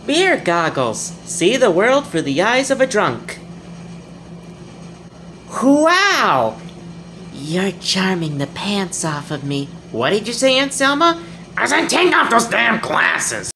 Beer goggles. See the world through the eyes of a drunk. Wow! You're charming the pants off of me. What did you say, Aunt Selma? I said take off those damn glasses!